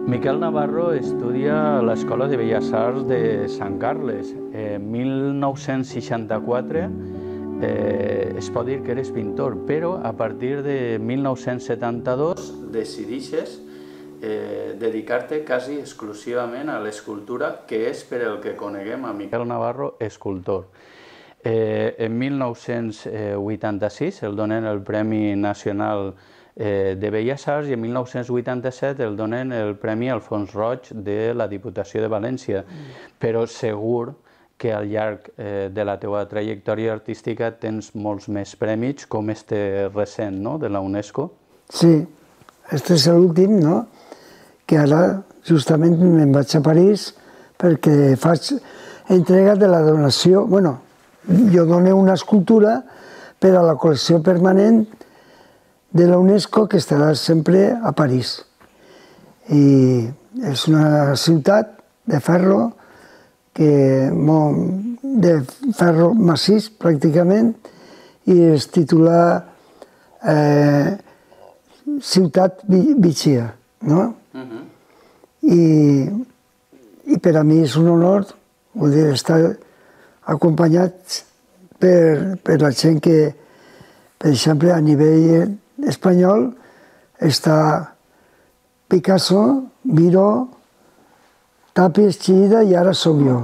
Miquel Navarro estudia a l'Escola de Belles Arts de Sant Carles. En 1964 es pot dir que eres pintor, però a partir de 1972 decideixes dedicar-te quasi exclusivament a l'escultura, que és per el que coneguem a Miquel Navarro, escultor. En 1986 el donen el Premi Nacional de Belles Arts i en 1987 el donen el Premi Alfons Roig de la Diputació de València. Però segur que al llarg de la teva trajectòria artística tens molts més premis, com este recent, no?, de la UNESCO. Sí, este és l'últim, no?, que ara justament me'n vaig a París perquè faig entrega de la donació. Bueno, jo dono una escultura per a la col·lecció permanent de la UNESCO que estarà sempre a París. I és una ciutat de ferro, de ferro massís pràcticament, i es titula Ciutat Vigía, no? I per a mi és un honor estar acompanyat per la gent que, per exemple, a nivell espanyol està Picasso, Miró, Tàpies, Chillida i ara soc jo.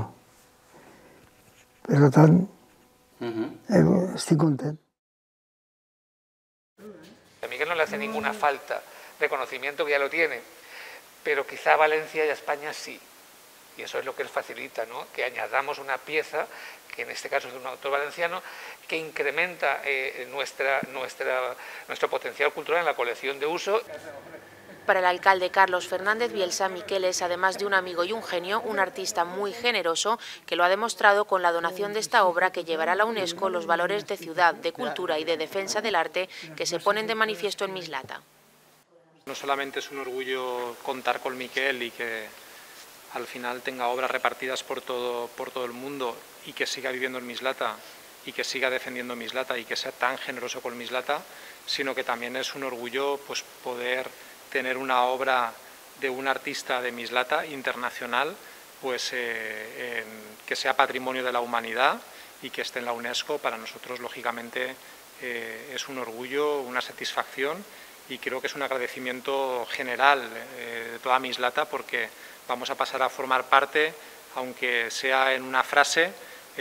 Per tant, estic content. A Miguel no le hace ninguna falta reconocimiento, que ya lo tiene, pero quizá a Valencia y a España sí. Y eso es lo que él facilita, ¿no?, que añadamos una pieza, que en este caso es de un autor valenciano, que incrementa nuestro potencial cultural en la colección de uso. Para el alcalde Carlos Fernández Bielsa, Miquel es, además de un amigo y un genio, un artista muy generoso que lo ha demostrado con la donación de esta obra que llevará a la UNESCO los valores de ciudad, de cultura y de defensa del arte que se ponen de manifiesto en Mislata. No solamente es un orgullo contar con Miquel y que al final tenga obras repartidas por todo el mundo y que siga viviendo en Mislata y que siga defendiendo Mislata y que sea tan generoso con Mislata, sino que también es un orgullo pues, poder tener una obra de un artista de Mislata internacional pues, que sea patrimonio de la humanidad y que esté en la UNESCO. Para nosotros, lógicamente, es un orgullo, una satisfacción, y creo que es un agradecimiento general de toda Mislata, porque vamos a pasar a formar parte, aunque sea en una frase,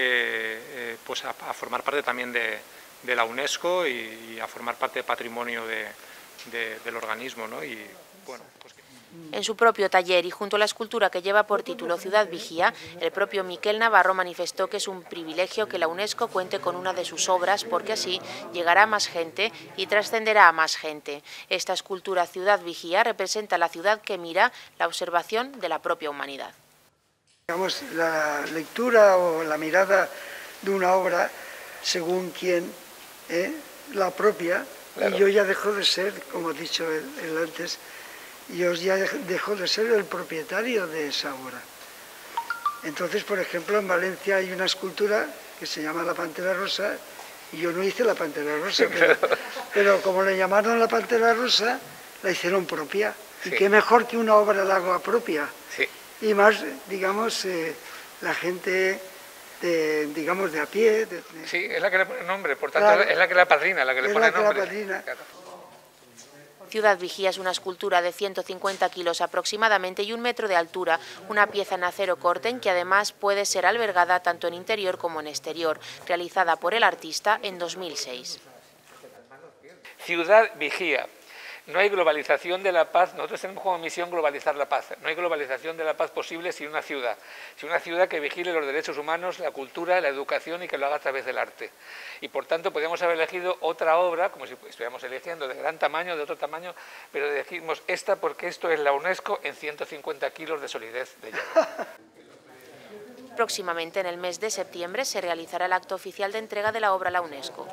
pues a formar parte también de la UNESCO y a formar parte del patrimonio del organismo, ¿no? Y, bueno, pues En su propio taller y junto a la escultura que lleva por título Ciudad Vigía, el propio Miquel Navarro manifestó que es un privilegio que la UNESCO cuente con una de sus obras porque así llegará a más gente y trascenderá a más gente. Esta escultura Ciudad Vigía representa la ciudad que mira, la observación de la propia humanidad. Digamos, la lectura o la mirada de una obra, según quien la propia, claro. Y yo ya dejo de ser, como ha dicho él antes, yo ya dejo de ser el propietario de esa obra. Entonces, por ejemplo, en Valencia hay una escultura que se llama La Pantera Rosa, y yo no hice La Pantera Rosa, pero como le llamaron La Pantera Rosa, la hicieron propia. Sí. Y qué mejor que una obra la haga propia. Sí. Y más, digamos, la gente, digamos, de a pie. Sí, es la que le pone nombre, por tanto, claro, es la que la padrina, la que le pone nombre. Claro. Ciudad Vigía es una escultura de 150 kilos aproximadamente y 1 metro de altura, una pieza en acero corten que además puede ser albergada tanto en interior como en exterior, realizada por el artista en 2006. Ciudad Vigía. No hay globalización de la paz, nosotros tenemos como misión globalizar la paz, no hay globalización de la paz posible sin una ciudad que vigile los derechos humanos, la cultura, la educación y que lo haga a través del arte. Y por tanto podríamos haber elegido otra obra, como si estuviéramos eligiendo de gran tamaño, de otro tamaño, pero elegimos esta porque esto es la UNESCO en 150 kilos de solidez de hierro. Próximamente, en el mes de septiembre, se realizará el acto oficial de entrega de la obra a la UNESCO.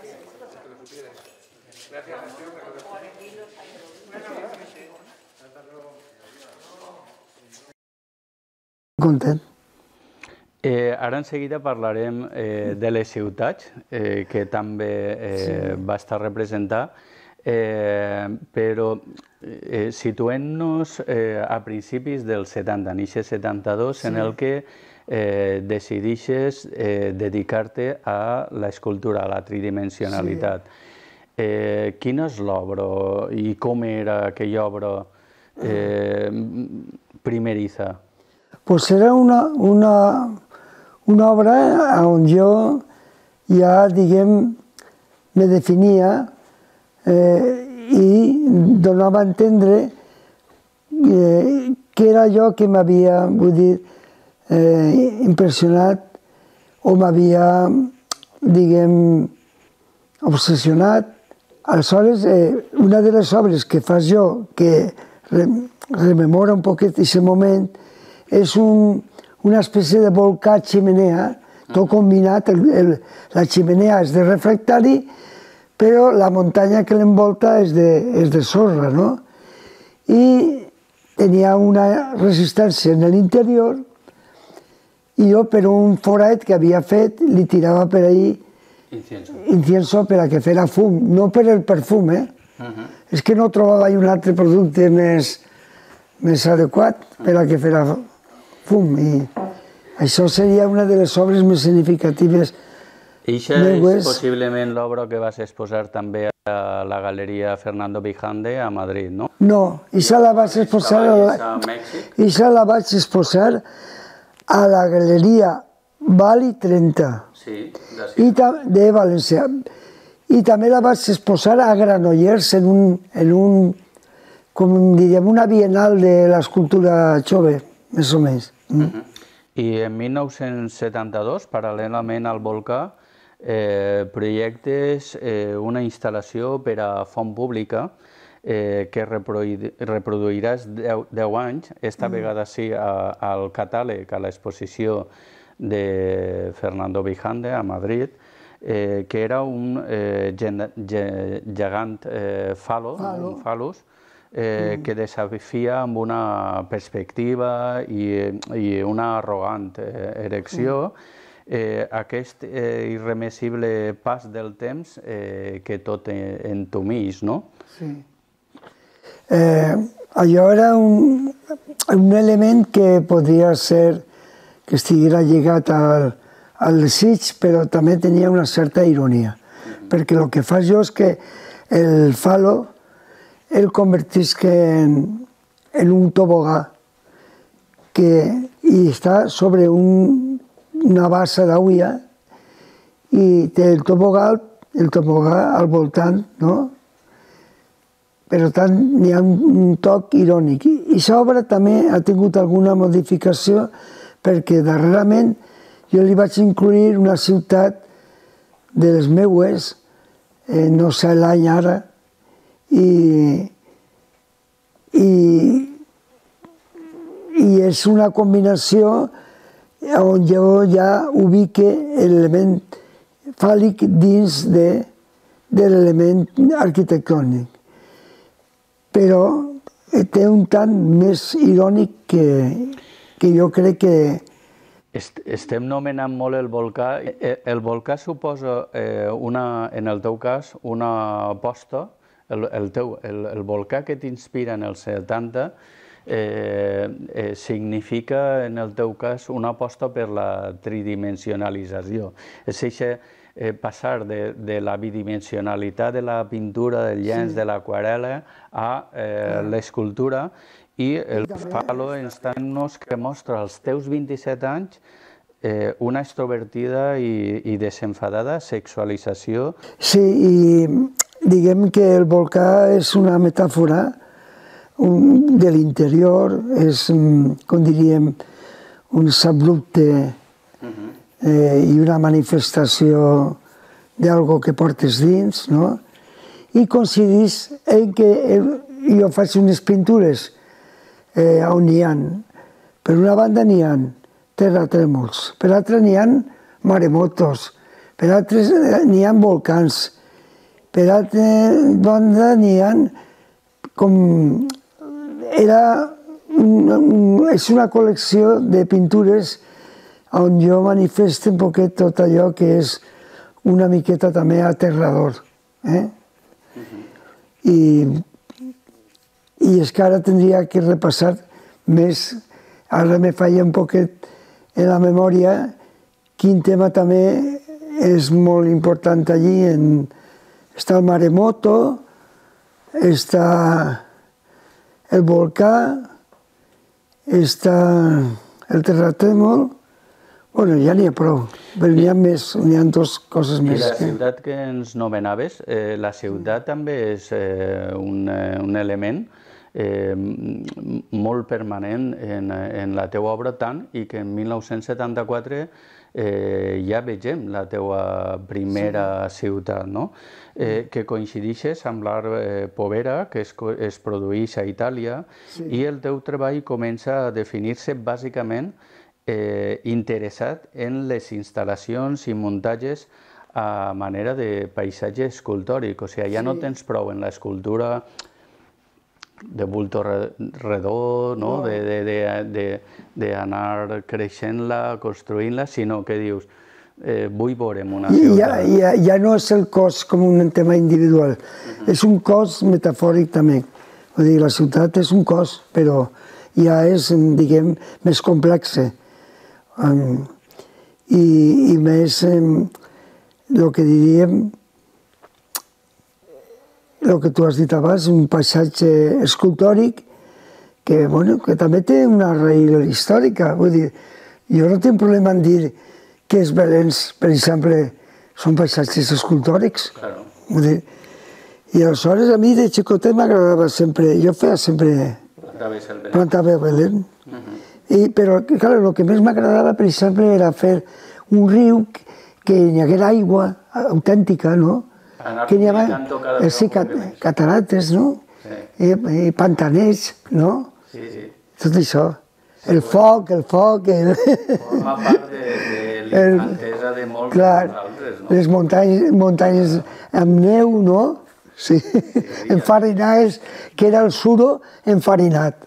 Content. Ara en seguida parlarem de les ciutats, que també va estar representat. Però situem-nos a principis del 70, en aquest 72, en el que decideixes dedicar-te a l'escultura, a la tridimensionalitat. Quina és l'obra i com era aquella obra primeriza? Pues era una obra on jo ja, diguem, me definia i donava a entendre que era allò que m'havia, vull dir, impressionat o m'havia, diguem, obsessionat. Aleshores, una de les obres que fas jo, que rememora un poquet aquest moment, és una espècie de volcà ximenea, tot combinat, la ximenea és de refractari, però la muntanya que l'envolta és de sorra, no? I tenia una resistència en l'interior i jo, per un forat que havia fet, li tirava per ahí incienso per a que fera fum, no per el perfum, És que no trobava un altre producte més adequat per a que fera fum. I això seria una de les obres més significatives. Eixa és possiblement l'obra que vas exposar també a la Galeria Fernando Vijande a Madrid, no? No, eixa la vaig exposar a la Galeria Vali 30, de València. I també la vaig exposar a Granollers en com diríem, una bienal de l'escultura jove, més o menys. I en 1972, paral·lelament al volcà, projectes una instal·lació per a font pública que reproduiràs 10 anys, esta vegada sí al catàleg, a l'exposició de Fernando Vijande a Madrid, que era un gegant fal·lus que desafia amb una perspectiva i una arrogant erecció aquest irremissible pas del temps que tot entumeix, no? Sí. Allò era un element que podria ser que estiguera lligat al desig, però també tenia una certa ironia, perquè el que fa jo és que el falo el convertisc en un tobogà i està sobre una bassa d'aigua i té el tobogà al voltant, no? Per tant, n'hi ha un toc irònic. I aquesta obra també ha tingut alguna modificació perquè darrerament jo li vaig incloure una ciutat de les meues, no sé l'any ara, i és una combinació on jo ja ubique l'element fàl·lic dins de l'element arquitectònic. Però té un tant més irònic que jo crec que... Estem nomenant molt el volcà. El volcà suposa, en el teu cas, una aposta. El volcà que t'inspira en els 70 significa, en el teu cas, una aposta per la tridimensionalització. És això, passar de la bidimensionalitat de la pintura, del llenç, de l'aquarel·la, a l'escultura, i el falo ens que mostra als teus 27 anys una extrovertida i desenfadada sexualització. Sí, i diguem que el volcà és una metàfora de l'interior, és, com diríem, un sublucte i una manifestació d'algo que portes dins, no? I coincideix en que jo faig unes pintures on n'hi ha. Per una banda n'hi ha terratrèmols, per l'altra n'hi ha maremotos, per altres n'hi ha volcans, per altra banda n'hi ha com... És una col·lecció de pintures on jo manifesto un poquet tot allò que és una miqueta també aterrador. i és que ara tindria que repassar més, ara me falla un poquet en la memòria quin tema també és molt important allí. Està el maremoto, està el volcà, està el terratrèmol. Bueno, ja n'hi ha prou, però n'hi ha més, n'hi ha dues coses més. I la ciutat que ens nomenaves, la ciutat també és un element molt permanent en la teua obra, tant i que en 1974 ja vegem la teua primera ciutat, que coincideixes amb l'art Povera, que es produeix a Itàlia, i el teu treball comença a definir-se bàsicament interessat en les instal·lacions i muntatges a manera de paisatge escultòric. O sigui, ja no tens prou en l'escultura de bulto redó, d'anar creixent-la, construint-la, sinó que dius, vull veure'm una ciutat. Ja no és el cos com un tema individual, és un cos metafòric també. Vull dir, la ciutat és un cos, però ja és, diguem, més complex. I més, el que diríem, el que tu has dit abans, un paisatge escultòric que també té una raïl històrica. Vull dir, jo no tinc problema en dir que els Belens, per exemple, són paisatges escultòrics. I aleshores a mi de xicotet m'agradava sempre, jo feia sempre plantava Belén. Però, clar, el que més m'agradava, per exemple, era fer un riu que hi haguera aigua autèntica, no? Que hi havia catarates, no? I pantaners, no? Tot això. El foc... Forma part de l'infantesa de molts de nosaltres, no? Les muntanyes amb neu, no? Sí, enfarinades, que era el suro enfarinat.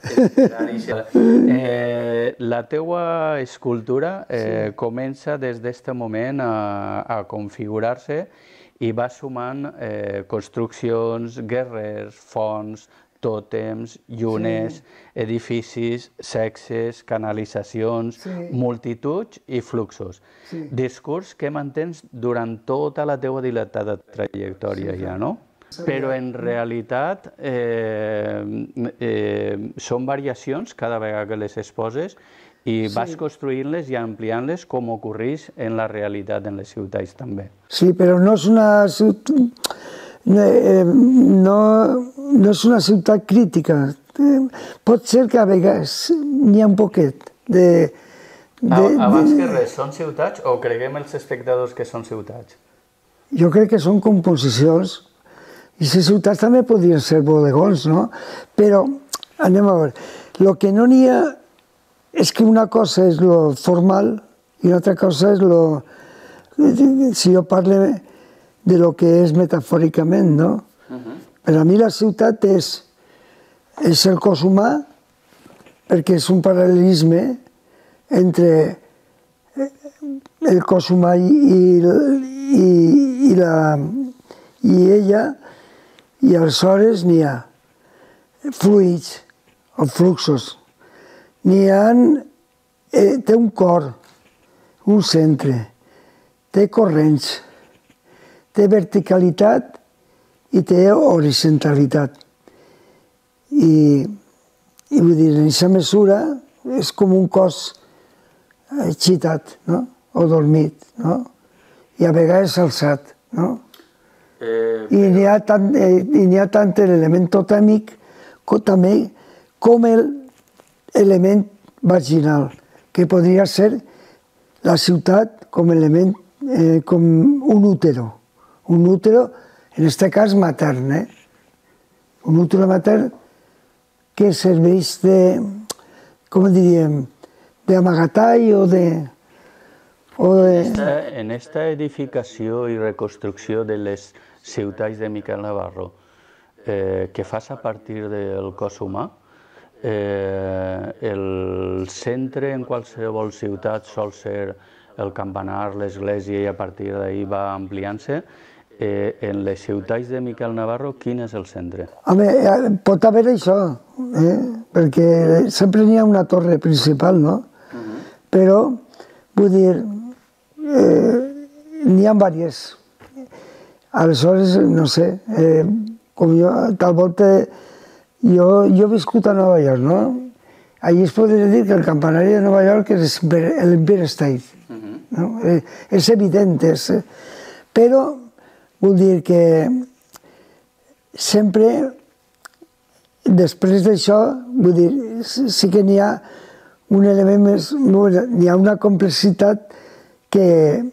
La teua escultura comença des d'aquest moment a configurar-se i va sumant construccions, guerrers, fonts, tòtems, llunes, edificis, sexes, canalitzacions, multituds i fluxos. Discurs que mantens durant tota la teua dilatada trajectòria ja, no? Però en realitat són variacions cada vegada que les exposes i vas construint-les i ampliant-les com ocorreix en la realitat en les ciutats també. Sí, però no és una ciutat crítica. Pot ser que a vegades n'hi ha un poquet de... Abans que res, són ciutats o creguem els espectadors que són ciutats? Jo crec que són composicions. I les ciutats també podrien ser bodegons, no? Però, anem a veure, el que no n'hi ha és que una cosa és lo formal i una altra cosa és lo... Si jo parlo de lo que és metafòricament, no? Per a mi la ciutat és el cos humà, perquè és un paral·lelisme entre el cos humà i ella, i aleshores n'hi ha fluids o fluxos. Té un cor, un centre, té corrents, té verticalitat i té horitzontalitat. I vull dir, en aquesta mesura és com un cos excitat, no? O dormit, no? I a vegades alçat, no? I n'hi ha tant l'element totèmic també com l'element vaginal, que podria ser la ciutat com element, com un útero. Un útero, en aquest cas, matern. Un útero matern que serveix de, com diríem, d'amagatall o de... En aquesta edificació i reconstrucció de les ciutats de Miquel Navarro, que fas a partir del cos humà, el centre en qualsevol ciutat sol ser el campanar, l'església, i a partir d'ahir va ampliant-se. En les ciutats de Miquel Navarro, quin és el centre? Home, pot haver això, perquè sempre n'hi ha una torre principal, no? Però, vull dir, n'hi ha diverses. Aleshores, no sé, com jo, tal volta, jo he viscut a Nova York, no? Allí es podria dir que el campanari de Nova York és l'Empire State. És evident, però vull dir que sempre, després d'això, vull dir, sí que n'hi ha un element més, n'hi ha una complexitat que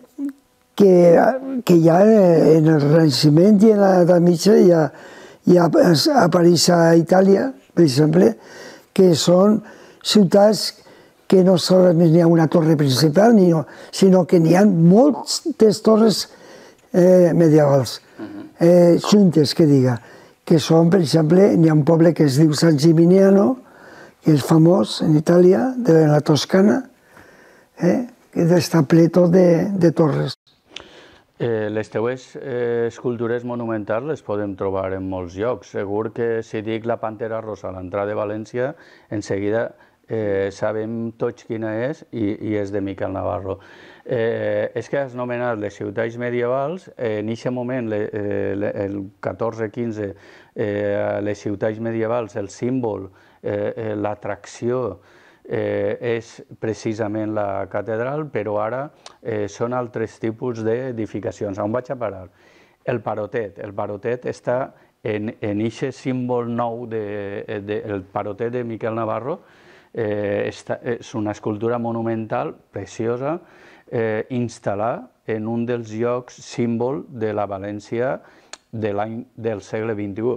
hi ha en el Renaixement i en l'edat mitja, hi ha a París, a Itàlia, per exemple, que són ciutats que no solament n'hi ha una torre principal, sinó que n'hi ha moltes torres medievals, juntes, que diga, que són, per exemple, n'hi ha un poble que es diu San Gimignano, que és famós en Itàlia, de la Toscana, que està ple tot de torres. Les teues escultures monumentals les podem trobar en molts llocs. Segur que si dic la Pantera Rosa a l'entrada de València, en seguida sabem tots quina és i és de Miquel Navarro. És que has nomenat les ciutats medievals, en aquest moment, el 14-15, les ciutats medievals, el símbol, l'atracció, és precisament la catedral, però ara són altres tipus d'edificacions. On vaig a parar? El Parotet està en aquest símbol nou, el Parotet de Miquel Navarro, és una escultura monumental preciosa, instal·lar en un dels llocs símbol de la València del segle XXI.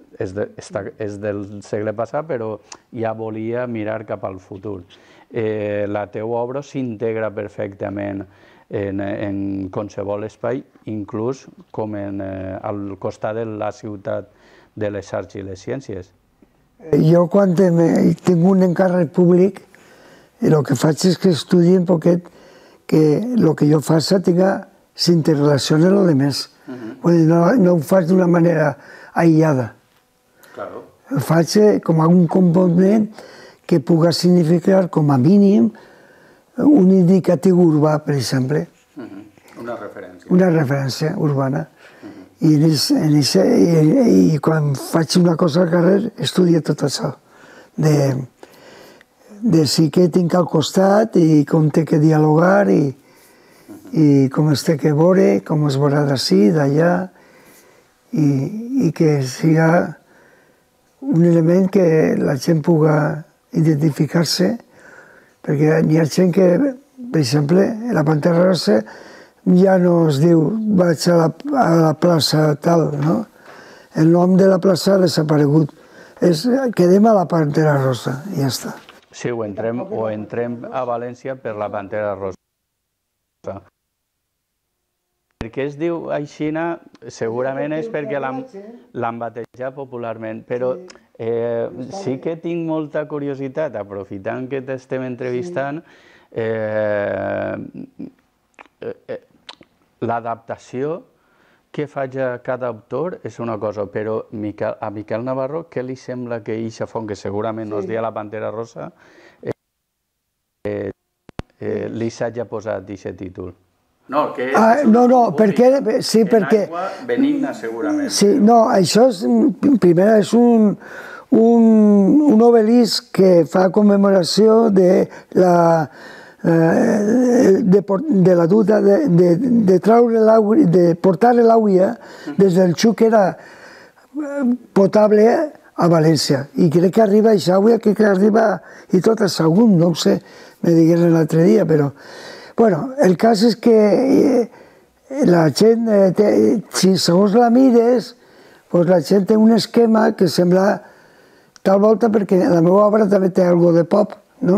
És del segle passat, però ja volia mirar cap al futur. La teua obra s'integra perfectament en qualsevol espai, inclús com al costat de la ciutat de les arts i les ciències. Jo, quan tinc un encàrrec públic, el que faig és que estudi un poquet que el que jo faci s'interrelaciona amb el més. No ho faig d'una manera aïllada. Ho faig com un component que pugui significar, com a mínim, un indicatiu urbà, per exemple. Una referència. Una referència urbana. I quan faig una cosa al carrer, estudio tot això. De sí que tinc al costat i com té que dialogar i com es té que veure, com es veurà d'ací, d'allà, i que siga un element que la gent pugui identificar-se, perquè hi ha gent que, per exemple, la Pantera Rosa ja no es diu vaig a la plaça tal, no? El nom de la plaça ha desaparegut. Quedem a la Pantera Rosa i ja està. Sí, o entrem a València per la Pantera Rosa. Per què es diu aixina? Segurament és perquè l'han batejat popularment, però sí que tinc molta curiositat, aprofitant que t'estem entrevistant, l'adaptació que faig a cada autor és una cosa, però a Miquel Navarro, què li sembla que eixa font, que segurament no es deia la Pantera Rosa, li s'hagi posat aquest títol? No, perquè... Sí, perquè... En aigua benigna, segurament. Sí, no, això és... Primer, és un obelisc que fa commemoració de la duda, de treure de portar l'aigua des del xuc que era potable a València. I crec que arriba aquesta aigua, que arriba i tot a Sagunt, no ho sé, me digueren l'altre dia, però... Bueno, el cas és que la gent, si segons la mires, la gent té un esquema que sembla tal volta, perquè la meva obra també té alguna de pop, no?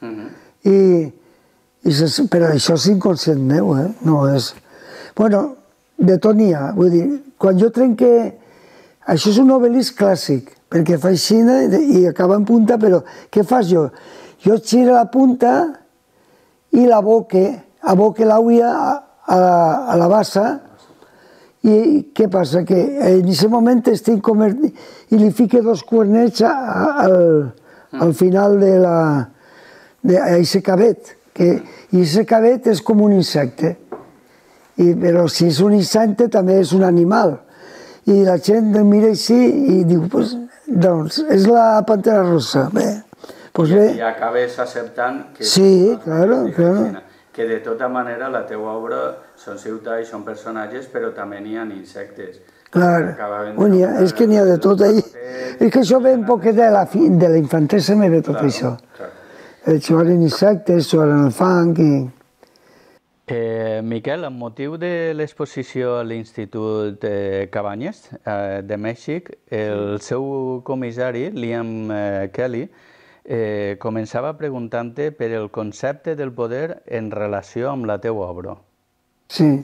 Però això és inconscient meu, no és... Bueno, de tot n'hi ha, vull dir, quan jo trenque... Això és un obelisc clàssic, perquè fa així i acaba en punta, però què fas jo? Jo giro la punta i aboque l'aigua a la bassa I què passa? Que en aquest moment estic convertint i li fique 2 cuernets al final d'aquest cabet. I aquest cabet és com un insecte. Però si és un insecte també és un animal. I la gent el mira així i diu, doncs és la pantera rosa. I acabes acceptant que... Sí, claro. Que de tota manera la teva obra són ciutats, són personatges, però també n'hi ha insectes. Clar, és que n'hi ha de tot ahí. És que això ve un poquet de la infantesa, me ve tot això. Jugar en insectes, jugar en el fang i... Miquel, amb motiu de l'exposició a l'Institut Cabanyes de Mèxic, el seu comissari, Liam Kelly, començava preguntant-te per el concepte del poder en relació amb la teua obra. Sí.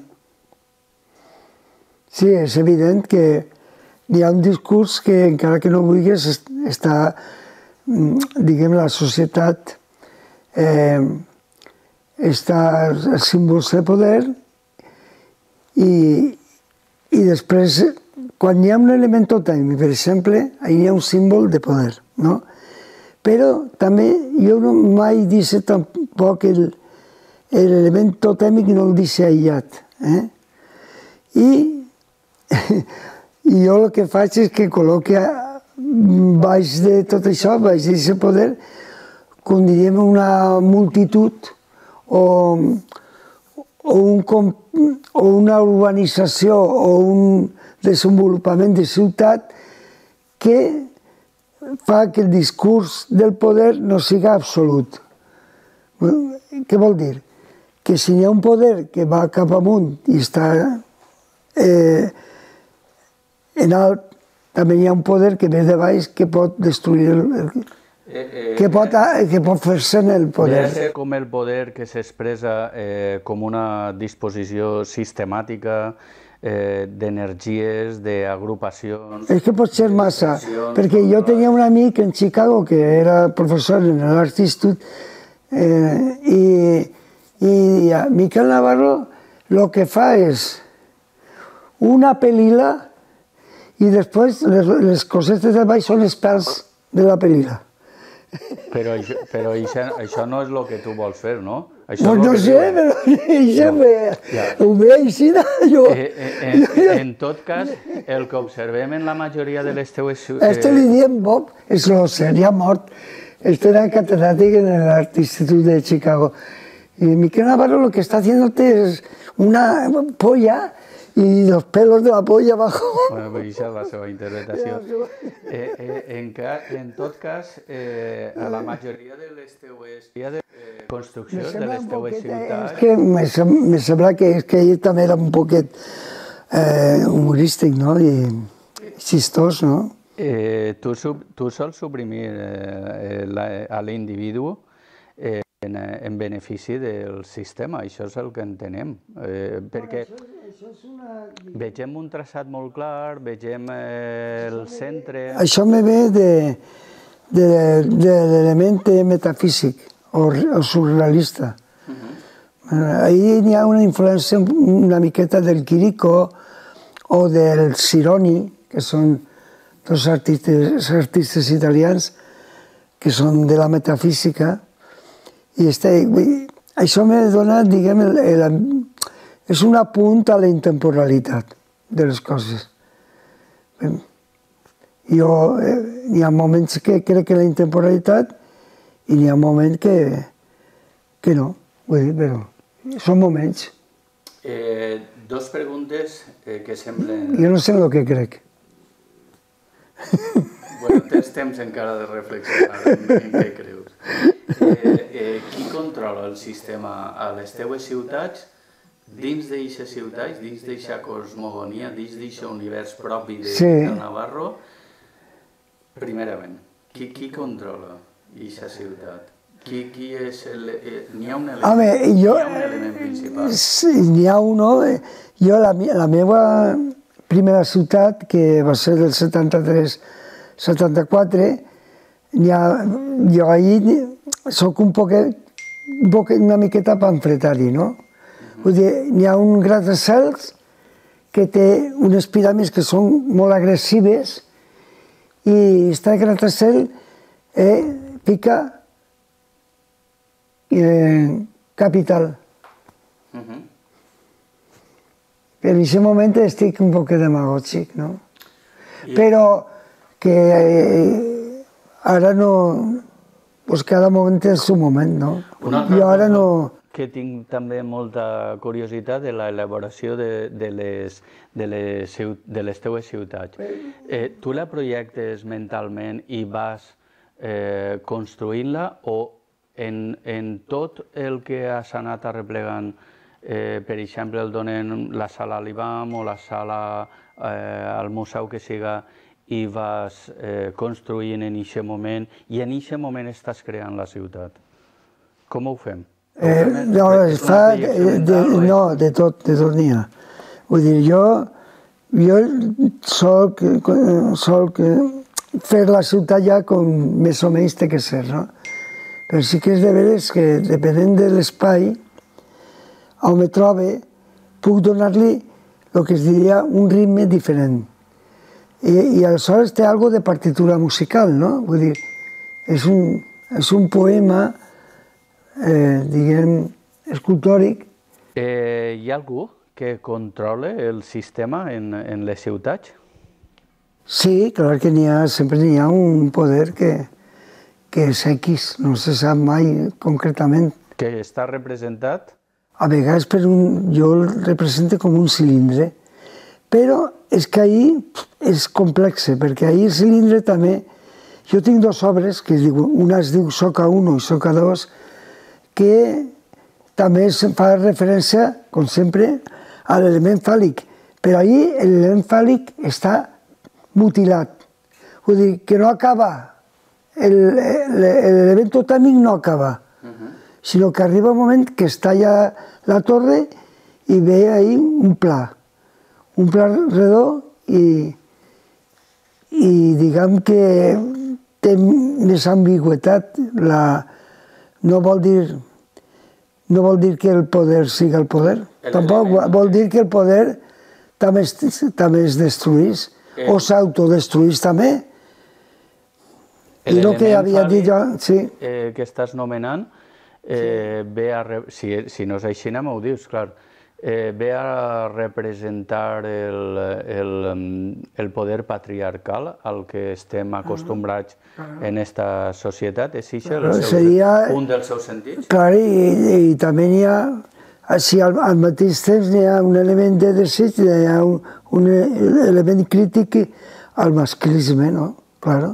Sí, és evident que hi ha un discurs que, encara que no vulguis, està, diguem, la societat està els símbols de poder i després, quan hi ha un element tòtem, per exemple, hi ha un símbol de poder, no? Però també jo no mai dic tampoc l'element totèmic no el dic aïllat. I jo el que faig és que col·loque baix de tot això, baix d'aquest poder, com diríem una multitud o una urbanització o un desenvolupament de ciutat que fa que el discurs del poder no siga absolut. Què vol dir? Que si hi ha un poder que va cap amunt i està en alt, també hi ha un poder que ve de baix que pot destruir que pot fer-se en el poder. Ve a ser com el poder que s'expressa com una disposició sistemàtica d'energies, d'agrupacions... És que pot ser massa, perquè jo tenia un amic en Chicago que era professor en l'Art Institute i Miquel Navarro el que fa és una pel·lícula i després les cosetes de baix són els pèls de la pel·lícula. Però això no és el que tu vols fer, no? Doncs no sé, però això ho veig així. En tot cas, el que observem en la majoria de les teues... Este li diem Bob Schlosser, ja mort. Este era catedràtic en l'Art Institute de Chicago. Y Miquel Navarro lo que está haciéndote es una polla y los pelos de la polla abajo. Bueno, pues això és la seva interpretació. En tot cas, a la majoria de les teues construccions de les teues ciutats... És que me sembla que ell també era un poquet humorístic, no? I xistós, no? Tu sols suprimir a l'individu en benefici del sistema, això és el que entenem, perquè vegem un traçat molt clar, vegem el centre... Això me ve de l'element metafísic o surrealista. Ahí hi ha una influència una miqueta del Quirico o del Cironi, que són dos artistes italians que són de la metafísica, i això me dona, diguem, és un apunt a la intemporalitat de les coses. Jo, hi ha moments que crec que la intemporalitat i hi ha moments que no, vull dir, però són moments. Dos preguntes que semblen... Jo no sé el que crec. Bueno, tens temps encara de reflexionar en què creus. Qui controla el sistema a les teues ciutats, dins d'aquestes ciutats, dins d'aquesta cosmogonia, dins d'aquest univers propi de Navarro? Primerament, qui controla aquesta ciutat? Qui és el... N'hi ha un element principal? Sí, n'hi ha un. Jo, la meva primera ciutat, que va ser del 73-74, jo allí soc una miqueta pamfletari, no? Vull dir, n'hi ha un gratacels que té unes piràmides que són molt agressives i està el gratacel pica capital. En aquest moment estic un poc demagògic, no? Però que ara no... Pues cada moment té el seu moment, no? Jo ara no... Que tinc també molta curiositat de l'elaboració de les teues ciutats. Tu la projectes mentalment i vas construint-la o en tot el que has anat arreplegant, per exemple, el donen la sala a l'IBAM o la sala al museu que siga, i vas construint en aquest moment, i en aquest moment estàs creant la ciutat. Com ho fem? No, de tot n'hi ha. Vull dir, jo sol fer la ciutat ja com més o menys té que ser, no? Però sí que és de veres que, depenent de l'espai on me trobe, puc donar-li el que es diria un ritme diferent. I aleshores té alguna de partitura musical, no? Vull dir, és un poema, diguem, escultòric. Hi ha algú que controla el sistema en les ciutats? Sí, clar que sempre n'hi ha un poder que és X, no se sap mai concretament. Que està representat? A vegades jo el represento com un cilindre, però és que ahir és complex, perquè ahir el cilindre també... Jo tinc dues obres, que una es diu Soca 1 i Soca 2, que també fa referència, com sempre, a l'element fàl·lic. Però ahir l'element fàl·lic està mutilat. Vull dir, que no acaba, l'element totàmic no acaba, sinó que arriba un moment que està ja la torre i ve ahir un pla redó i diguem que té més ambigüitat. No vol dir que el poder sigui el poder, tampoc vol dir que el poder també es destruís o s'autodestruís també. I el que havia dit jo... que estàs nomenant, si no és així, m'ho dius, clar, ve a representar el poder patriarcal al que estem acostumbrats en aquesta societat. És això un dels seus sentits? Clar, i també n'hi ha, si al mateix temps n'hi ha un element de desig, n'hi ha un element crític al masclisme, no? Claro.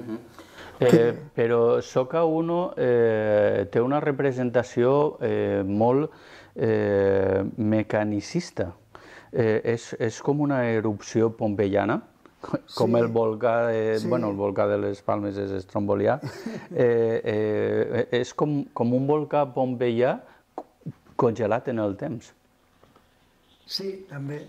Però Soca 1 té una representació molt mecanicista. És com una erupció pompeiana, com el volcà de les Palmes és estrombolià. És com un volcà pompeià congelat en el temps. Sí, també.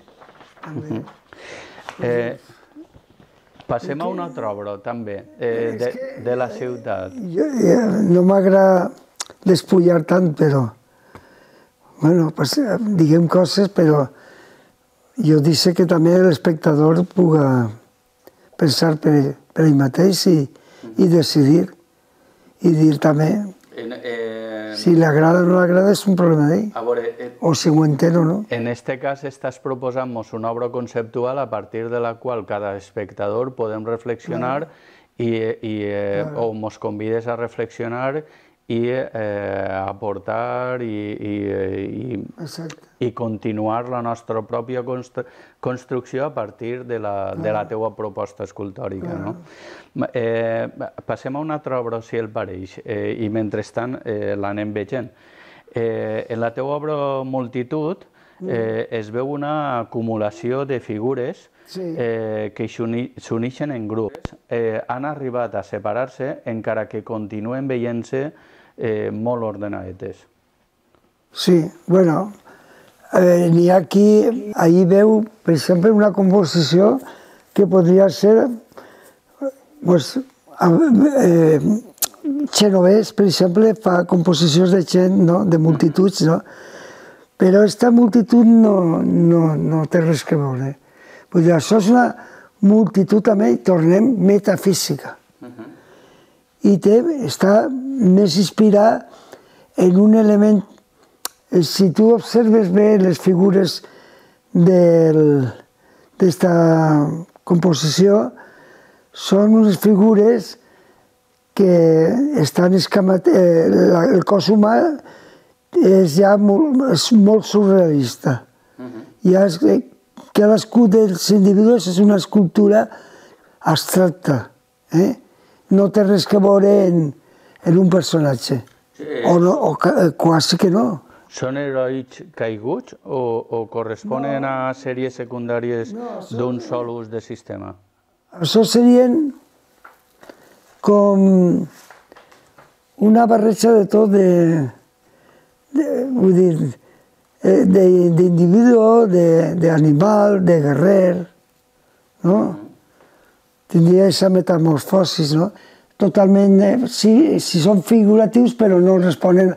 Passem a una altra obra, també, de la ciutat. No m'agrada despullar tant, però... Bueno, diguem coses, però jo dic que també l'espectador pugui pensar per ell mateix i decidir. I dir també, si l'agrada o no l'agrada és un problema d'ell, o si ho entén o no. En aquest cas estàs proposant-nos una obra conceptual a partir de la qual cada espectador podem reflexionar o ens convides a reflexionar i aportar i continuar la nostra pròpia construcció a partir de la teua proposta escultòrica. Passem a una altra obra, si el pareix, i mentrestant l'anem veient. En la teua obra Multitud es veu una acumulació de figures que s'uneixen en grups. Han arribat a separar-se encara que continuen veient-se molt ordenadetes. Sí, bueno, n'hi ha qui ahir veu, per exemple, una composició que podria ser Genovès, per exemple, fa composicions de gent, de multituds, Però aquesta multitud no té res que veure. Vull dir, això és una multitud també, tornem, metafísica. I està més inspirat en un element. Si tu observes bé les figures d'esta composició, són unes figures que estan el cos humà és ja molt surrealista. Cadascú dels individus és una escultura abstracta. No té res que veure en un personatge. O quasi que no. Són herois caiguts o corresponen a sèries secundàries d'un sol ús de sistema? Això serien com una barreja de tot, vull dir, d'individu, d'animal, de guerrer, no? Tindria aquesta metamorfosi, no? Totalment, sí, són figuratius, però no responen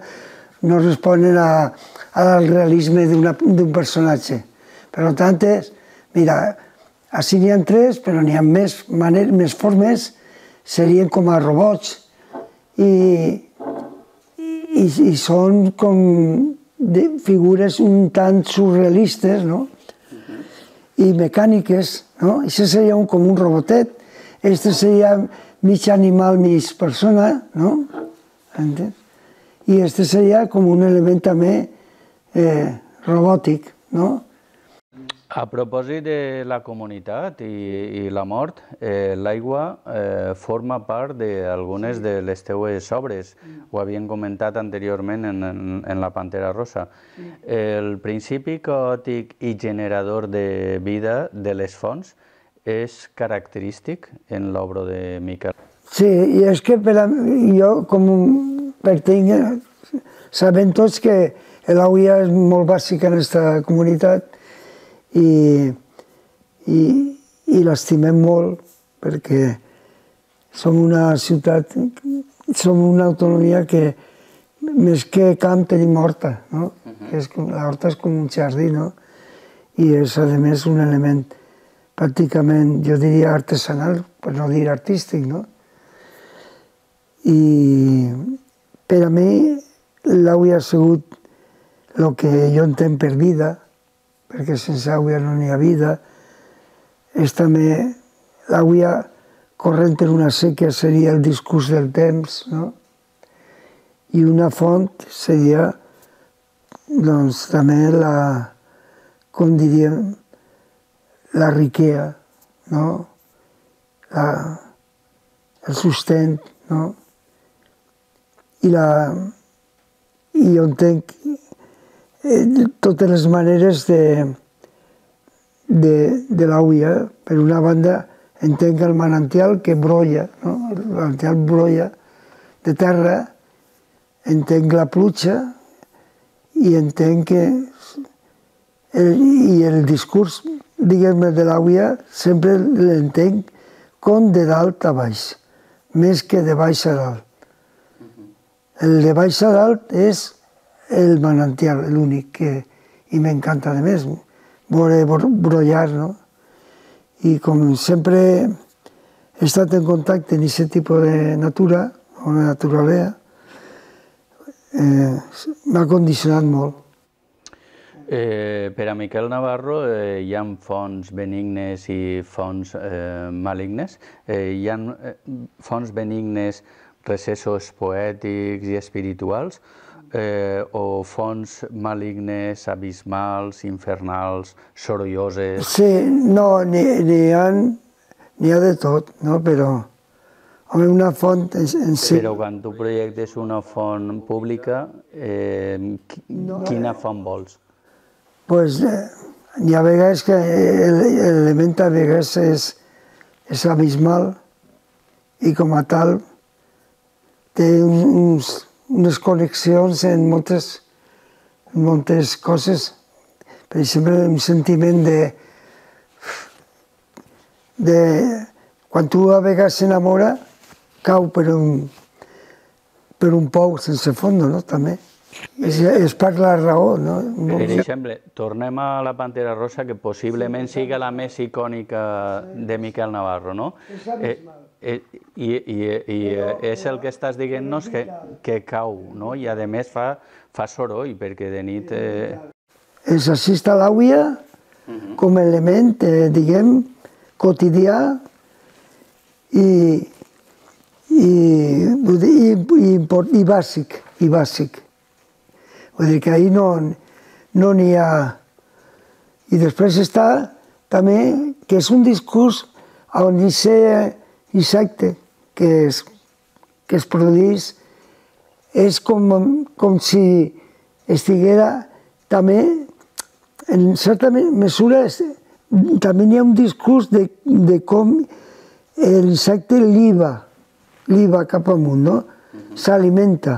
al realisme d'un personatge. Per tant, mira, així n'hi ha 3, però n'hi ha més formes, serien com a robots, i són com figures un tant surrealistes, no? I mecàniques, no? Això seria com un robotet, este seria mig animal, mig persona, no? Entens? I este seria com un element també robòtic, no? A propòsit de la comunitat i la mort, l'aigua forma part d'algunes de les teues obres. Ho havíem comentat anteriorment en la Pantera Rosa. El principi caòtic i generador de vida de les fonts és característic en l'obra de Miquel. Sí, i és que jo sabem tots que l'aigua és molt bàsica en aquesta comunitat i l'estimem molt perquè som una ciutat, som una autonomia que més que camp tenim horta, no? L'horta és com un jardí, no? I és, a més, un element pràcticament, jo diria, artesanal, per no dir artístic, no? I per a mi l'aigua ha sigut el que jo entenc per vida, perquè sense aigua no n'hi ha vida. És també l'aigua corrent per una sèquia seria el discurs del temps, no? I una font seria, doncs, també com diríem, la riquesa, no? El sustent, no? I jo entenc totes les maneres de l'aigua. Per una banda, entenc el manantial que brolla, no? El manantial brolla de terra, entenc la pluja i entenc que el discurs, diguem-ne, de l'aigua sempre l'entenc com de dalt a baix, més que de baix a dalt. El de baix a dalt és el manantial, l'únic que m'encanta de més, veure brollar, no? I com sempre he estat en contacte amb aquest tipus de natura, o de naturalesa, m'ha condicionat molt. Per a Miquel Navarro hi ha fonts benignes i fonts malignes. Hi ha fonts benignes, recessos poètics i espirituals, o fonts malignes, abismals, infernals, sorolloses? Sí, no, n'hi ha de tot, no? Però, home, una font en si... Però quan tu projectes una font pública, quina font vols? Doncs hi ha vegades que l'element a vegades és abismal i com a tal té unes connexions en moltes coses. Per exemple, un sentiment de quan tu a vegades s'enamora, cau per un pou sense fons, no? També. És per la raó, no? Per exemple, tornem a la Pantera Rosa, que possiblement sigui la més icònica de Miquel Navarro, no? I és el que estàs dient-nos que cau, no? I a més fa soroll, perquè de nit... És així està l'àvia com a element, diguem, quotidià i bàsic. Vull dir que ahir no n'hi ha... I després està també que és un discurs on aquest insecte que es produeix és com si estiguera també, en certa mesura, també hi ha un discurs de com l'insecte liba cap amunt, no? S'alimenta.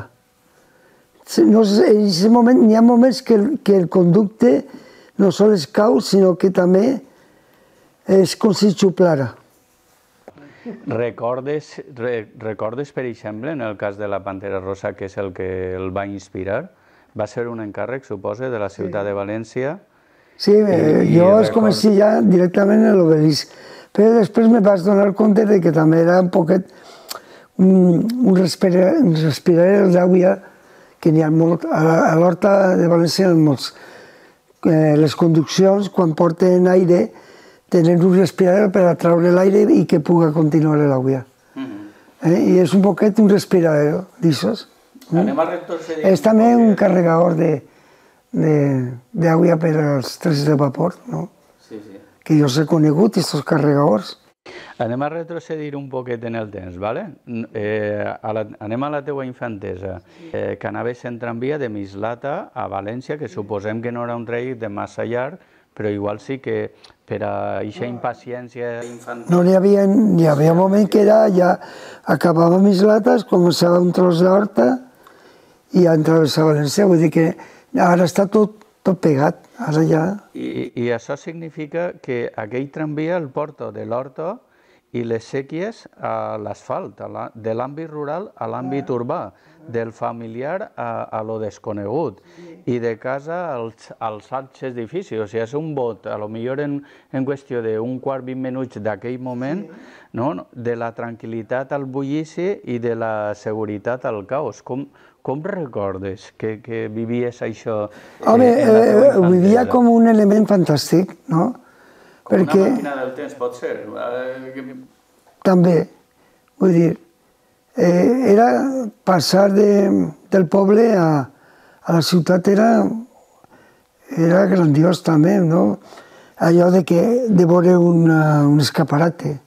En aquest moment hi ha moments que el conducte no sols cau, sinó que també és com si xuplara. Recordes, per exemple, en el cas de la Pantera Rosa, que és el que el va inspirar, va ser un encàrrec, suposa, de la ciutat de València? Sí, jo es començava ja directament a l'obelisc, però després me vaig donar compte que també era un poquet un respirador d'aigua que n'hi ha molt, a l'Horta de València n'hi ha molts. Les conduccions, quan porten aire, tenen un respirador per atraure l'aire i que pugui continuar l'aigua. I és un poquet un respirador d'aixòs. És també un carregador d'aigua per als trens de vapor, que jo he conegut, aquests carregadors. Anem a retrocedir un poquet en el temps, ¿vale? Anem a la teua infantesa, que anaves en tramvia de Mislata a València, que suposem que no era un trajecte de massa llarg, però igual sí que per a aquesta impaciència infantil... No, hi havia un moment que ja acabava Mislata, es començava un tros d'horta i ja entraves a València, vull dir que ara està tot pegat, ara ja... I això significa que aquell tramvia el porta de l'horta i les sèquies a l'asfalt, de l'àmbit rural a l'àmbit urbà, del familiar a lo desconegut, i de casa als alts edificis. O sigui, és un bot, potser en qüestió d'un quart, 20 minuts d'aquell moment, de la tranquil·litat al bullici i de la seguretat al caos. Com recordes que vivies això? Home, ho vivia com un element fantàstic, no? Com una màquina del temps, pot ser? També, vull dir, era passar del poble a la ciutat era grandiós també, no? Allò de veure un escaparate,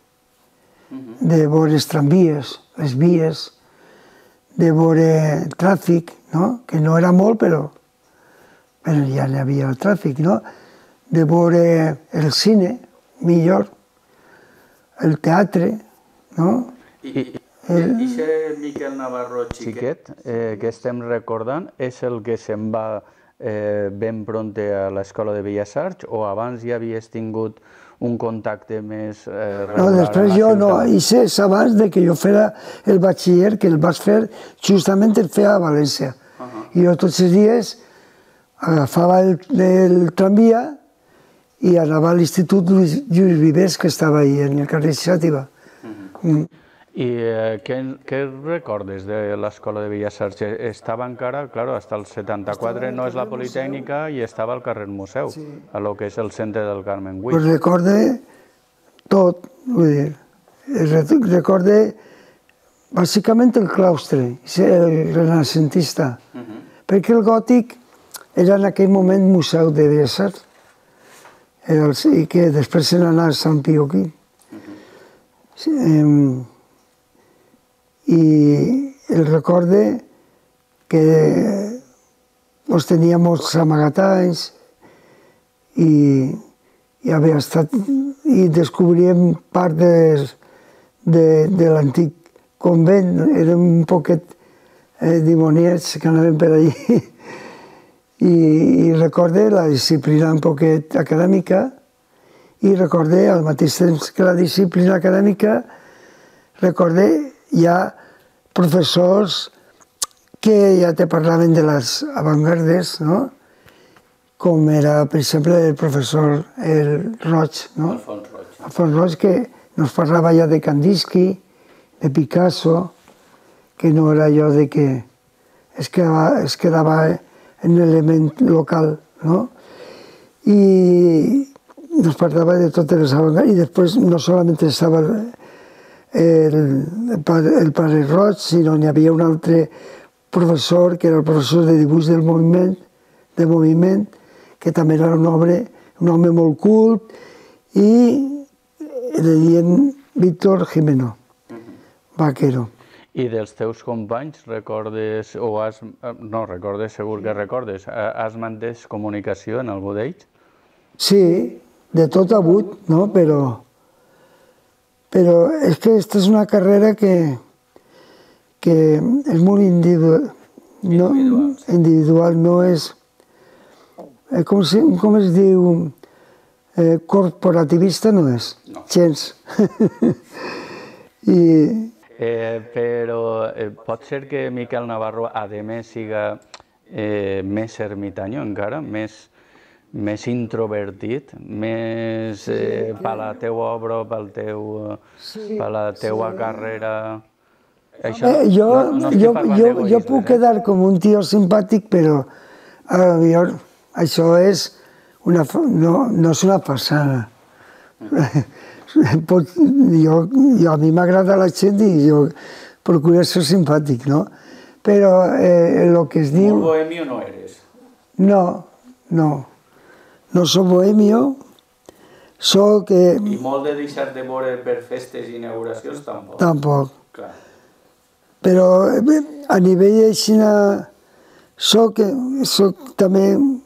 de veure els tramvies, les vies, de veure el tràfic, que no era molt, però ja n'hi havia el tràfic, de veure el cine, millor, el teatre, I aquest Miquel Navarro xiquet que estem recordant és el que se'n va ben pronte a l'Escola de Belles Arts o abans ja havies tingut un contacte més regular? No, després jo no, és abans que jo fera el batxiller, que el vaig fer justament el feia a València. I jo tots els dies agafava el tramvia i anava a l'Institut Lluís Vives, que estava ahí, en el carrer Xàtiva. I què recordes de l'Escola de Belles Arts? Estava encara, clar, fins al 74 no és la Politècnica i estava al carrer Museu, a lo que és el centre del Carmen Güell. Recorde tot, vull dir, recorde bàsicament el claustre, el renaixentista, perquè el gòtic era en aquell moment Museu de Belles Arts, i que després se n'anà a Sant Pio V. I el recorde que tenia molts amagatalls i descobríem part de l'antic convent, érem un poquet dimoniats que anàvem per allí. I recorde la disciplina un poquet acadèmica i recorde, al mateix temps que la disciplina acadèmica, recorde ja professors que ja te parlaven de les avantgardes, no? Com era, per exemple, el professor Roig, no? Alfons Roig, que nos parlava ja de Kandinsky, de Picasso, que no era allò de que es quedava en l'element local, no? I nos parlava de totes les avantgardes, i després no solament estava el pare Roig, sinó n'hi havia un altre professor, que era el professor de dibuix del moviment, que també era un home molt cult, i le deien Víctor Gimeno, Vaquero. I dels teus companys recordes, no recordes, segur que recordes, has mantès comunicació en algú d'ells? Sí, de tot ha hagut, no? Però és que aquesta és una carrera que és molt individual, no és, com es diu, corporativista no és, gens. Però pot ser que Miquel Navarro, a més, siga més ermitaño encara, més introvertit, més per la teua obra, per la teua carrera... Jo puc quedar com un tio simpàtic, però això no és una façana. A mi m'agrada la gent i jo procuro ser simpàtic, no? Però el que es diu... Molt bohemio no eres? No soc bohemio, soc... I molt de deixar-te veure per festes i inauguracions tampoc? Tampoc. Clar. Però a nivell així, soc també...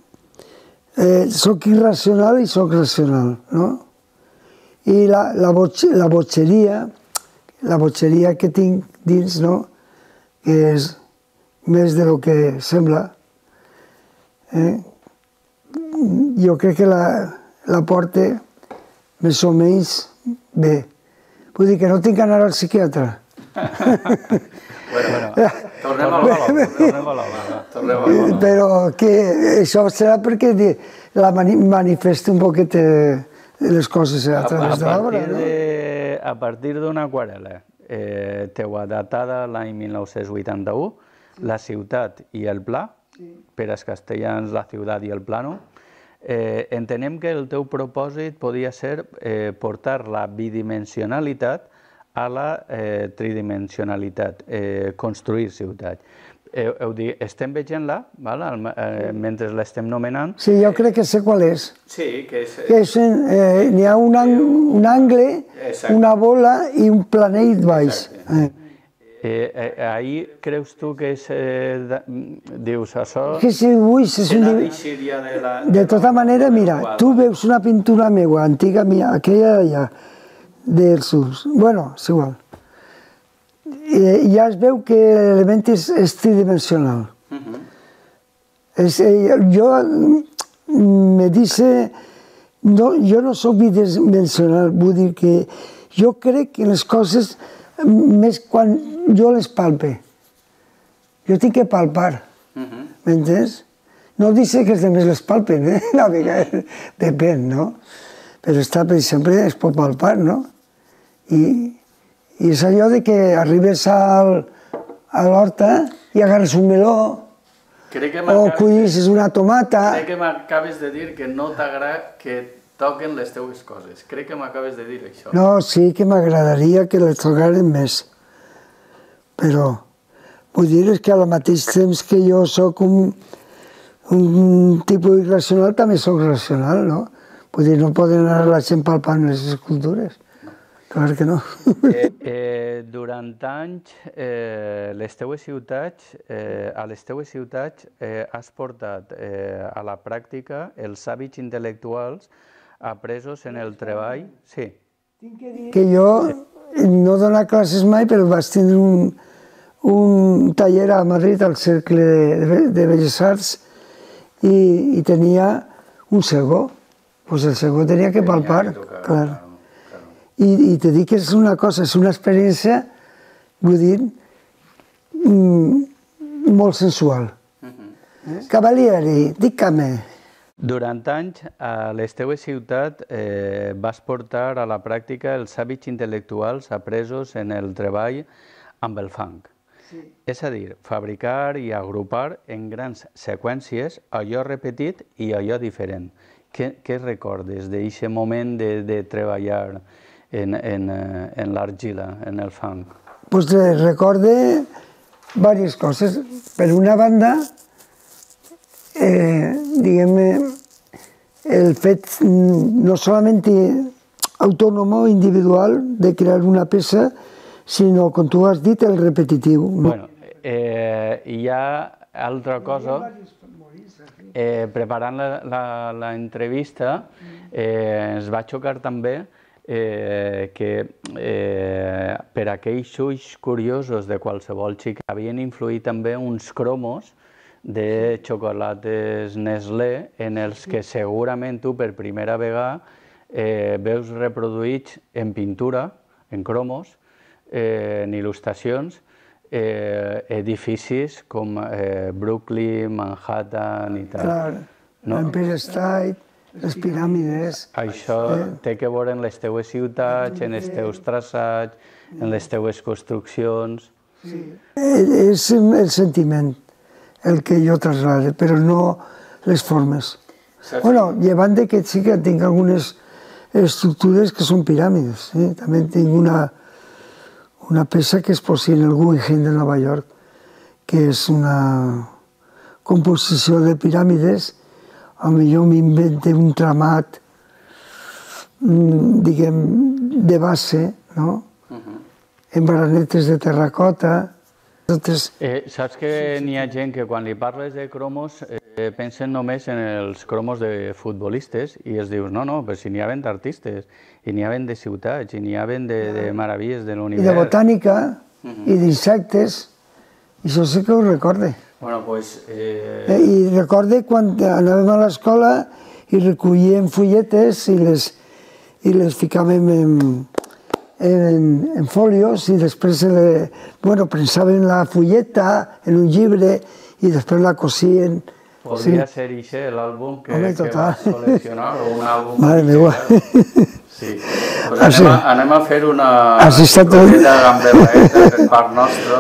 Soc irracional i soc racional, no? I la botxeria que tinc dins, no? Que és més del que sembla, jo crec que la porta més o menys bé. Vull dir que no tinc que anar al psiquiatre. Bueno, tornem a l'obra. Però que això serà perquè la manifesto un poquet les coses a través de l'obra. A partir d'una aquarel·la teua datada l'any 1981, la ciutat i el pla, per als castellans la ciutat i el plano, entenem que el teu propòsit podia ser portar la bidimensionalitat a la tridimensionalitat, construir ciutat. Estem veient-la, mentre l'estem nomenant. Sí, jo crec que sé qual és. Sí, que és... N'hi ha un angle, una bola i un planell baix. Ahir creus tu que dius això... Que si dibuix és un dibuix... De tota manera, mira, tu veus una pintura meva, antiga mia, aquella d'allà, dels sus. Bueno, és igual. Ja es veu que l'element és tridimensional. Jo me dice... Jo no soc bidimensional, vull dir que jo crec que les coses més quan jo les palpe. Jo tinc que palpar, m'entens? No dic que els altres les palpen, una vegada depèn, no? Però està, per exemple, es pot palpar, no? I és allò de que arribes a l'horta i agarres un meló o collis una tomata. Crec que m'acabes de dir que no t'agrada que toquen les teues coses. Crec que m'acabes de dir això. No, sí que m'agradaria que les tocaran més. Però vull dir que al mateix temps que jo soc un tipus irracional, també soc racional, no? Vull dir, no poden anar la gent palpant les escultures. Clar que no. Durant anys, a les teues ciutats has portat a la pràctica els hàbits intel·lectuals apresos en el treball. Sí. Que jo no dono classes mai, però vaig tindre un taller a Madrid, al Cercle de Belles Arts, i tenia un cegó. Doncs el cegó tenia que palpar, clar. I te dic que és una cosa, és una experiència, vull dir, molt sensual. Cavalieri, dic-me. Durant anys, a les teues ciutats vas portar a la pràctica els hàbits intel·lectuals apresos en el treball amb el fang. És a dir, fabricar i agrupar en grans seqüències allò repetit i allò diferent. Què recordes d'aquest moment de treballar en l'argila, en el fang? Pues recorde varias cosas. Per una banda, diguem, el fet no solamente autónomo, individual, de crear una peça, sinó, com tu has dit, el repetitiu. Bueno, hi ha altra cosa. Preparant la entrevista, ens va xocar també que per aquells ulls curiosos de qualsevol xic havien influït també uns cromos de xocolates Nestlé en els que segurament tu per primera vegada veus reproduïts en pintura, en cromos, en il·lustracions, edificis com Brooklyn, Manhattan i tal. Clar, l'Empire State, les piràmides... Això té que veure en les teues ciutats, en els teus traçats, en les teues construccions... És el sentiment el que jo traslade, però no les formes. Bueno, llevant de que sí que tinc algunes estructures que són piràmides. També tinc una peça que es posa en el Guggenheim de Nova York, que és una composició de piràmides. Potser m'invente un tramat, diguem, de base, no? En baranetes de terracota. Saps que n'hi ha gent que quan li parles de cromos pensen només en els cromos de futbolistes i es dius, no, però si n'hi ha d'artistes, i n'hi ha de ciutats, i n'hi ha de meravilles de l'univers. I de botànica, i d'insectes, i això sí que ho recorde. Bueno, pues... I recorde quan anàvem a l'escola i recollíem fulletes i les ficàvem en folios i després prensàvem la fulleta en un llibre i després la cosien. Podria ser això l'àlbum que vas col·leccionar o un àlbum... Mare meva. Sí. Anem a fer una propietat gamberraeta per part nostra.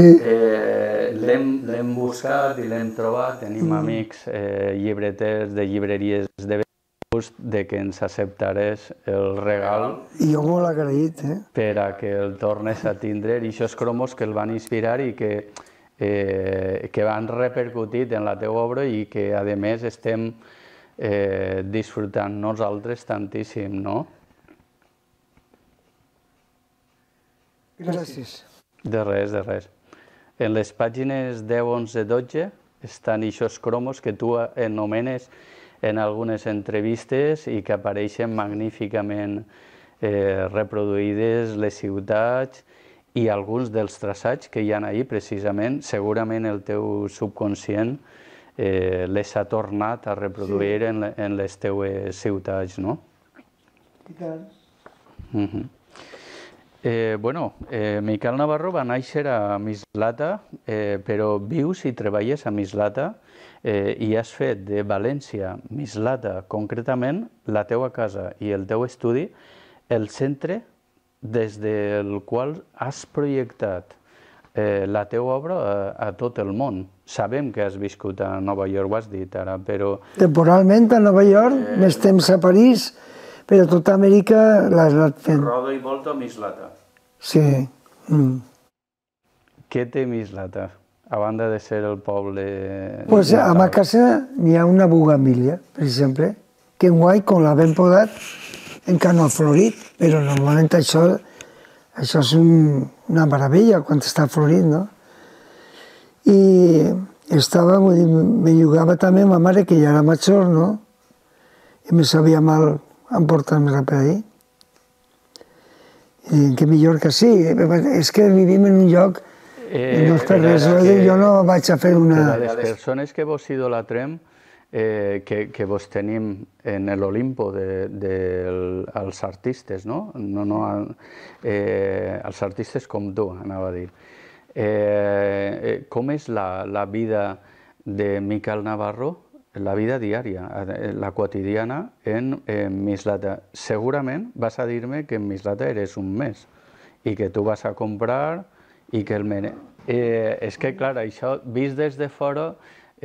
L'hem buscat i l'hem trobat. Tenim amics llibreters de llibreries de gust de que ens acceptaràs el regal. I jo molt agraït, per a que el tornes a tindre. I aquests cromos que el van inspirar i que han repercutit en la teva obra i que, a més, estem disfrutant nosaltres tantíssim, no? Gràcies. De res, de res. En les pàgines 10, 11, 12 estan aquests cromos que tu anomenes en algunes entrevistes i que apareixen magníficament reproduïdes les ciutats i alguns dels traçats que hi ha ahí, precisament, segurament el teu subconscient les ha tornat a reproduir en les teues ciutats, no? I tant. Miquel Navarro va néixer a Mislata, però vius i treballes a Mislata i has fet de València, Mislata, concretament, la teua casa i el teu estudi, el centre des del qual has projectat la teua obra a tot el món. Sabem que has viscut a Nova York, ho has dit ara, però... Temporalment a Nova York, més temps a París, però tota Amèrica l'has anat fent. Roda i volta a Mislata. Sí. Què té Mislata, a banda de ser el poble... Pues a ma casa n'hi ha una bugamília, per exemple, que enguany, com l'havem podat, encara no ha florit, però normalment això és una meravella quan està florint, no? I me jugava també ma mare, que ja era major, no? I me sabia mal emportar-me-la per ahí. I que millor que sí, és que vivim en un lloc i no és per res, jo no vaig a fer una... Les persones que vos idolatrem, que vos tenim en l'Olimpo dels artistes, no? Els artistes com tu, anava a dir. Com és la vida de Miquel Navarro, la vida diària, la quotidiana en Mislata? Segurament vas a dir-me que en Mislata eres un mes i que tu vas a comprar i que el menú... És que, clar, això, vist des de fora,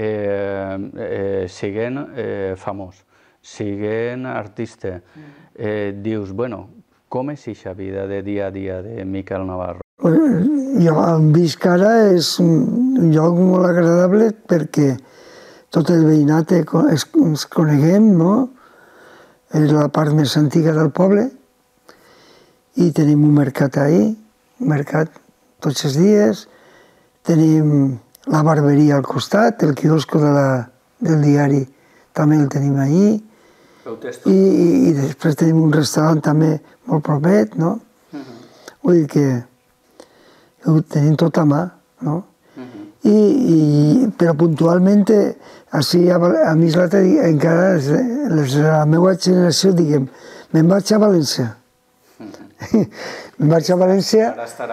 siguent famós, siguent artista, dius, bueno, com és aquesta vida de dia a dia de Miquel Navarro? Jo em visc ara, és un lloc molt agradable perquè tot el veïnat ens coneguem, no? És la part més antiga del poble i tenim un mercat ahí, un mercat tots els dies, tenim la barberia al costat, el quiosco del diari també el tenim allí i després tenim un restaurant també molt propet, no? Vull dir que ho tenim tot a mà, no? Però puntualment, així a Mislata encara la meva generació, diguem, me'n vaig a València. Me'n vaig a València,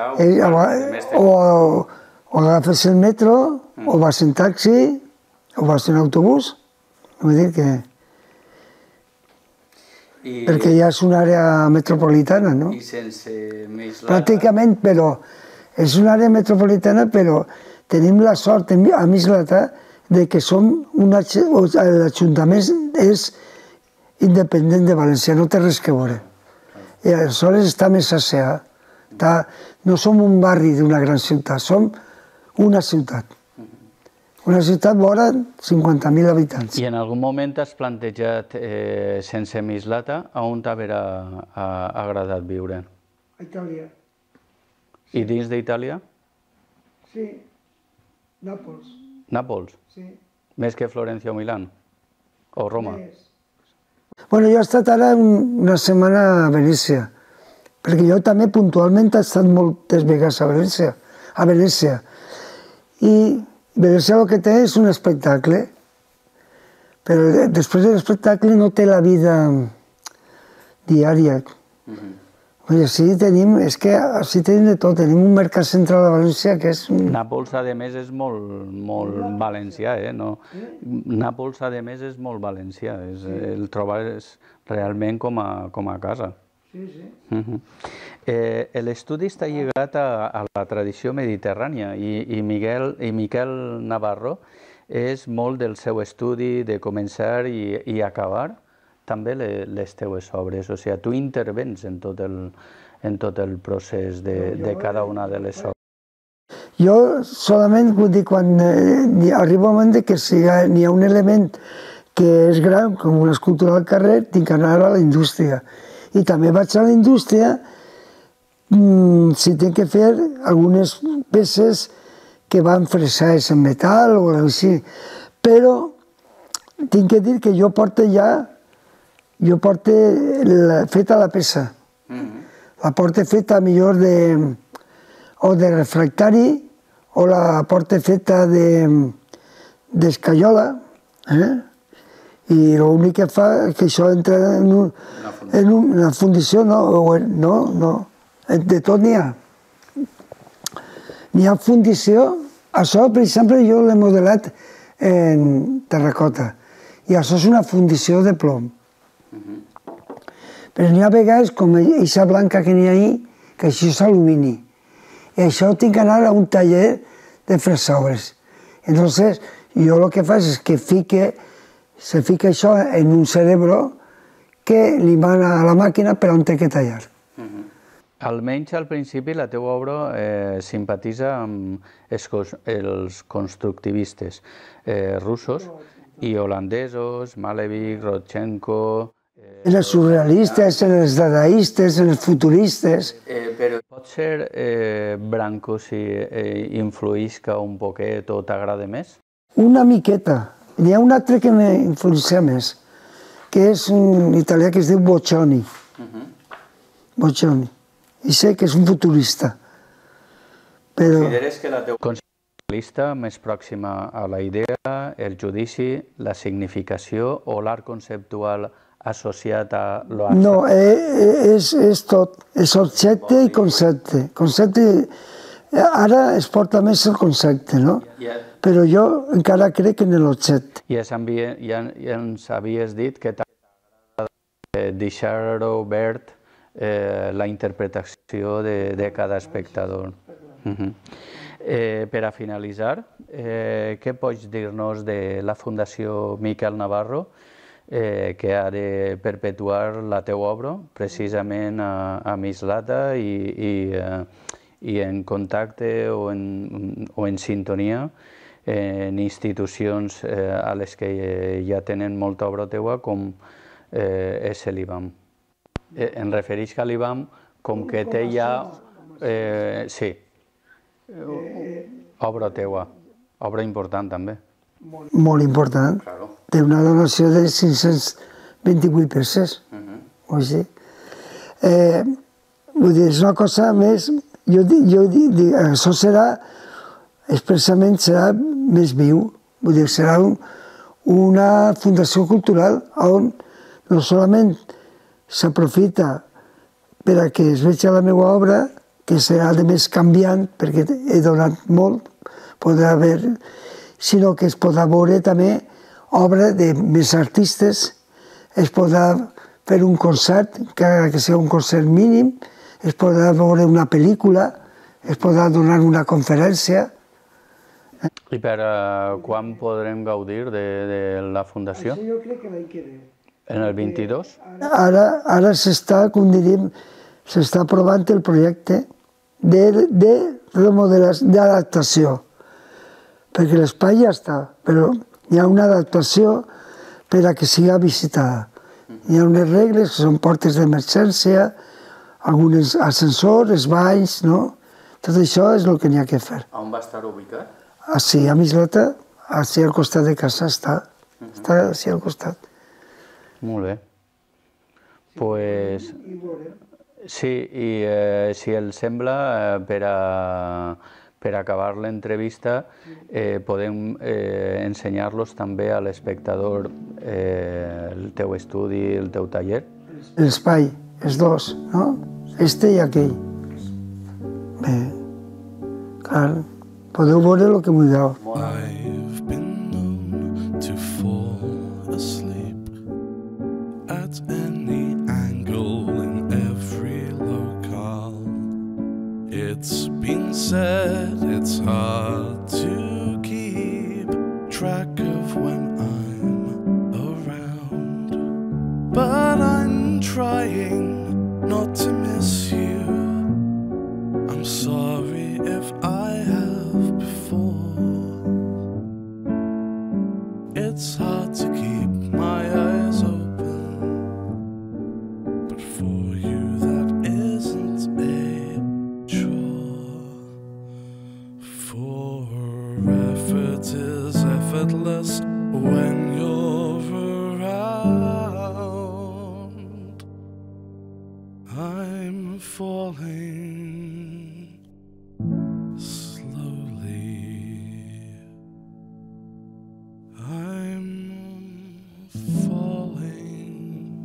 o agafes el metro, o vas en taxi, o vas en autobús. Vull dir que... Perquè ja és una àrea metropolitana, no? I sense Mislata... Pràcticament, però... És una àrea metropolitana, però tenim la sort a Mislata de que l'Ajuntament és independent de València, no té res que veure. I aleshores està més asseat. No som un barri d'una gran ciutat, som una ciutat. Una ciutat vora 50.000 habitants. I en algun moment has plantejat, sense Mislata, on t'haurà agradat viure? A Itàlia. I dins d'Itàlia? Sí, Nàpols. Nàpols? Sí. Més que Florència o Milán? O Roma? Bueno, jo he estat ara una setmana a Venècia, perquè jo també puntualment he estat moltes vegades a Venècia. I Venècia el que té és un espectacle, però després de l'espectacle no té la vida diària. Així tenim de tot, tenim un mercat central a València que és... Nàpols, a més, és molt valencià, Nàpols, a més, és molt valencià, el trobes realment com a casa. Sí, sí. L'estudi està lligat a la tradició mediterrània i Miquel Navarro és molt del seu estudi de començar i acabar també les teues obres, o sigui, tu intervens en tot el procés de cada una de les obres. Jo solament vull dir, quan arriba un moment que si hi ha un element que és gran, com una escultura al carrer, tinc que anar a la indústria. I també vaig a la indústria si tinc que fer algunes peces que van fresades en metal o així. Però tinc que dir que jo porto feta la peça. La porto feta millor o de refractari o la porto feta d'escaiola. I l'únic que fa és que això entra en una fundició, no, de tot n'hi ha. N'hi ha fundició, això per exemple jo l'he modelat en terracota i això és una fundició de plom. Però n'hi ha vegades, com aquesta blanca que n'hi ha ahí, que això és alumini. I això tinc que anar a un taller de fresaures. Entonces, jo el que faig és que se fica això en un cerebro que li mana a la màquina per on té que tallar. Almenys al principi la teva obra simpatitza amb els constructivistes russos i holandesos, Malevich, Rodchenko... En els surrealistes, en els dadaistes, en els futuristes... Però pot ser Branco si influïsca un poquet o t'agrada més? Una miqueta. N'hi ha un altre que m'influencia més, que és un italià que es diu Boccioni. Boccioni. I sé que és un futurista. Consideres que la teva conceptualista més pròxima a la idea, el judici, la significació o l'art conceptual associat a l'art? No, és tot. És objecte i concepte. Concepte Ara es porta més el concepte, no? Però jo encara crec en l'objecte. Ja ens havies dit que t'agrada deixar obert la interpretació de cada espectador. Per a finalitzar, què pots dir-nos de la Fundació Miquel Navarro, que ha de perpetuar la teua obra precisament a Mislata i en contacte o en sintonia en institucions a les que ja tenen molta obra teua, com és l'IBAM. Em refereix a l'IBAM com que té ja... Sí, obra teua, obra important també. Molt important. Té una donació de 528 peces. O així. Vull dir, és una cosa més... Jo dic, això serà, expressament serà més viu. Vull dir, serà una fundació cultural on no solament s'aprofita per a que es vegi la meva obra, que serà de més canviant, perquè he donat molt, podrà haver, sinó que es podrà veure també obra de més artistes, es podrà fer un concert, encara que sigui un concert mínim, es podrà veure una pel·lícula, es podrà donar una conferència. I per quan podrem gaudir de la Fundació? Jo crec que l'any que ve. En el 22? Ara s'està, com diríem, s'està aprovant el projecte d'adaptació, perquè l'espai ja està, però hi ha una adaptació per a que sigui visitada. Hi ha unes regles que són portes d'emergència, alguns ascensors, banys, no? Tot això és el que n'hi ha que fer. On va estar ubicat? Així, a Mislata, així al costat de casa està. Està així al costat. Molt bé. Pues... Sí, i si els sembla, per acabar l'entrevista, podem ensenyar-los també a l'espectador el teu estudi, el teu taller. L'espai, els dos, no? Este i aquell. Bé, clar, podeu veure el que vulgueu. I've been known to fall asleep at any angle in every locale. It's been said it's hard to keep track of when I'm around, but I'm trying not to miss you. I'm sorry if I have before. It's hard to keep my eyes open, but for you that isn't a chore. For effort is effortless when you're around. I'm falling slowly. I'm falling.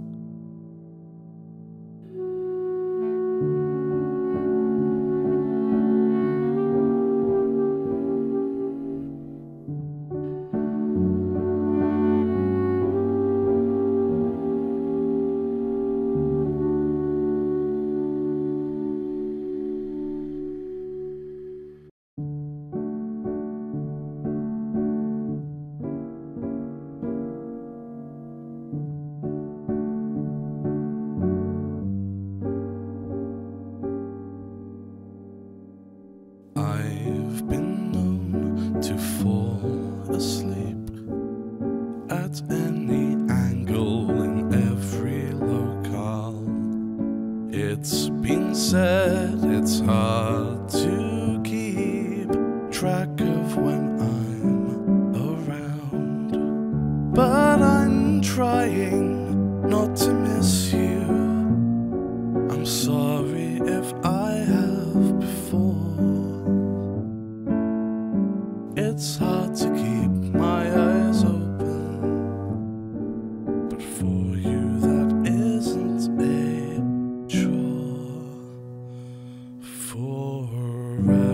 I've been known to fall asleep at any angle in every locale. It's been said it's hard to keep track of when I'm around, but I'm trying not to miss you. I'm sorry if I have before. It's hard to keep my eyes open, but for you that isn't a chore. Forever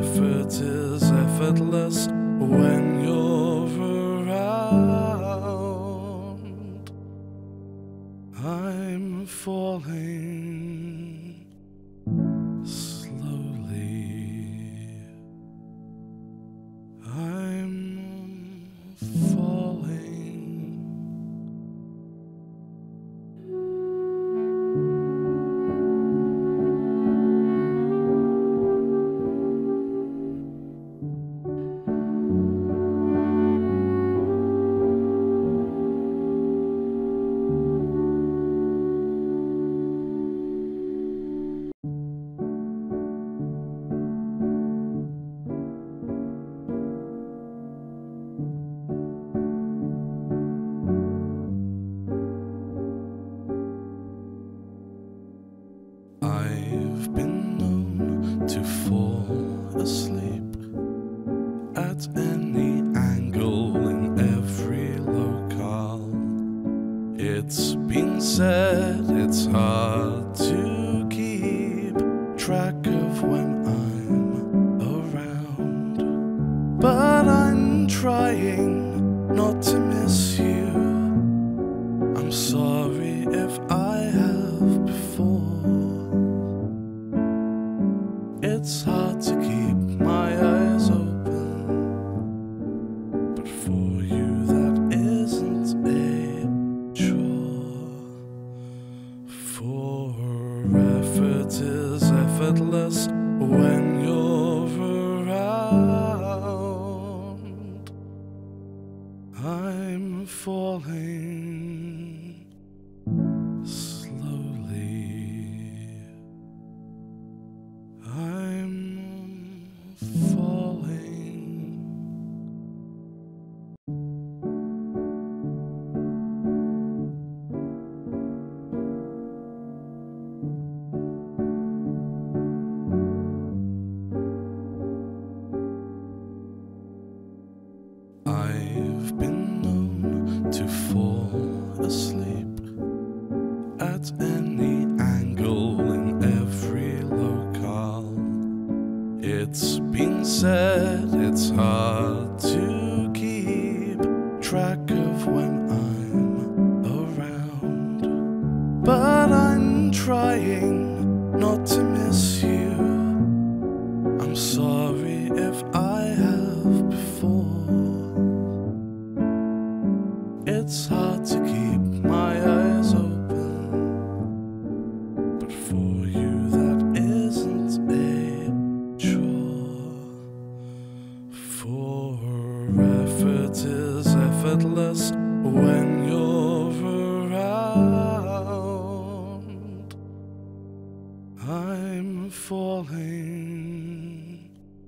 said it's hard to keep track of when I'm around, but I'm trying not to miss you. I'm sorry if I have before. It's hard to keep my eyes open, but for you that isn't a chore. For effort is effortless when you're around. I'm falling slowly. I'm falling. I've been known to fall asleep at any angle in every locale. It's been said it's hard to keep track of when I'm around, but I'm trying not to miss you. I'm sorry if I have before. It's hard to keep my eyes open, but for you that isn't a chore. For effort is effortless when you're around. I'm falling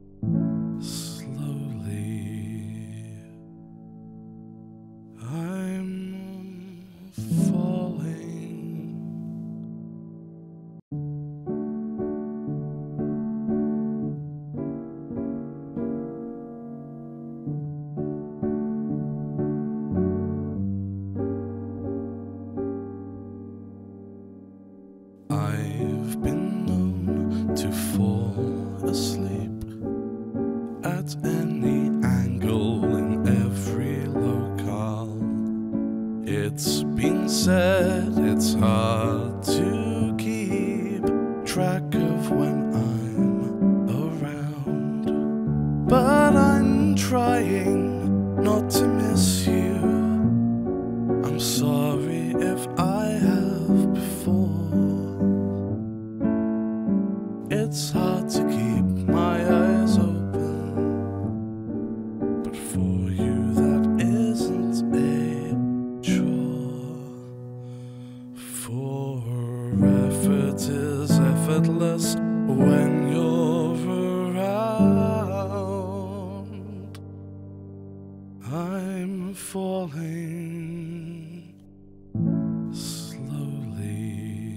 slowly. I'm falling. I've been known to fall asleep at any angle in every locale. It's been said it's hard to keep track of when I'm around, but I'm trying not to miss you. I'm sorry if I have before. It's hard to keep my eyes open, but for you that isn't a chore. For effort is effortless when you're around. I'm falling slowly.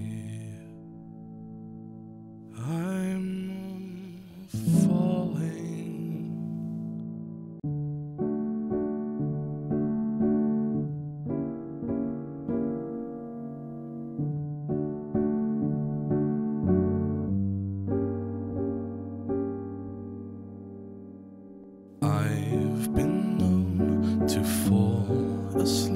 I'm falling. I've been known to fall asleep